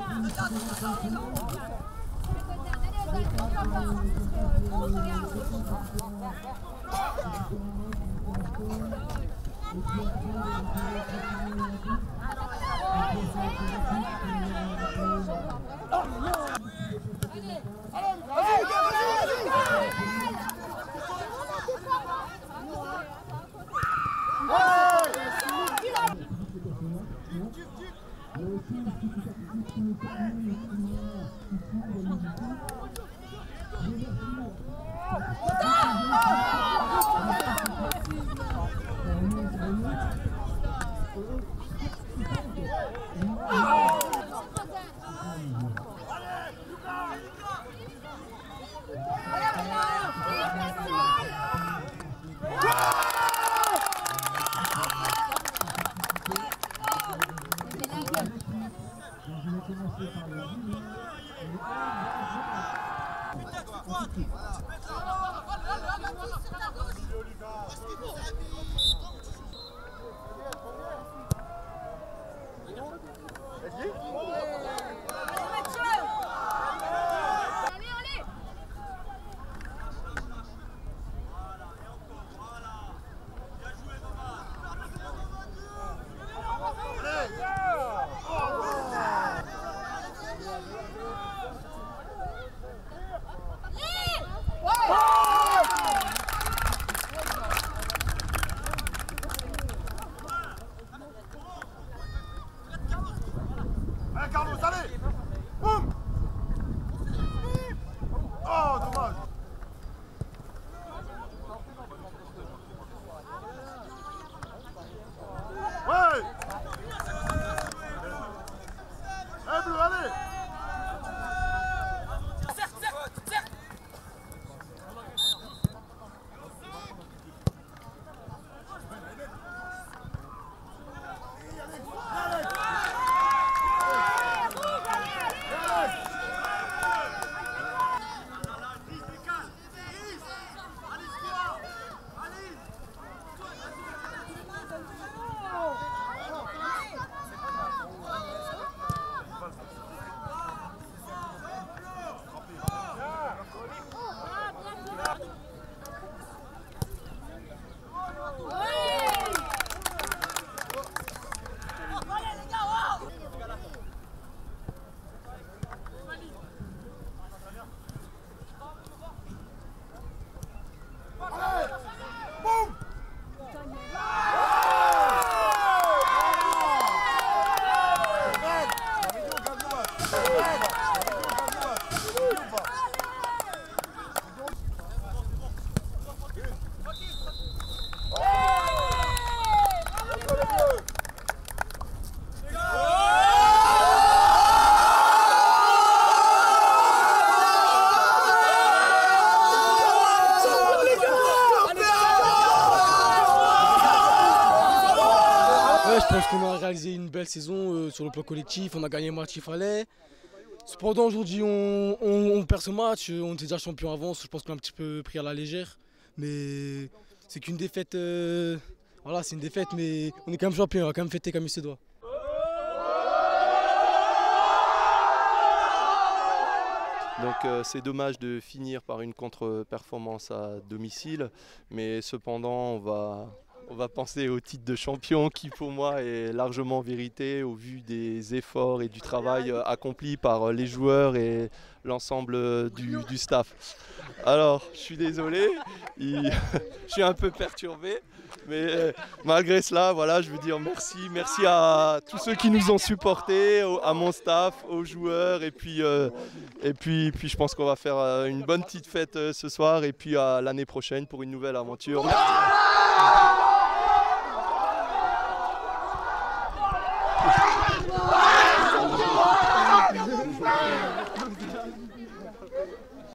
Je pense qu'on a réalisé une belle saison sur le plan collectif, on a gagné le match qu'il fallait. Cependant aujourd'hui on perd ce match, on était déjà champion avant, je pense qu'on a un petit peu pris à la légère. Mais c'est qu'une défaite, voilà c'est une défaite mais on est quand même champion, on va quand même fêter comme il se doit. Donc c'est dommage de finir par une contre-performance à domicile, mais cependant on va penser au titre de champion qui pour moi est largement vérité au vu des efforts et du travail accompli par les joueurs et l'ensemble du staff. Alors je suis désolé, je suis un peu perturbé, mais malgré cela voilà, je veux dire merci à tous ceux qui nous ont supportés, à mon staff, aux joueurs et puis je pense qu'on va faire une bonne petite fête ce soir et puis à l'année prochaine pour une nouvelle aventure. Merci.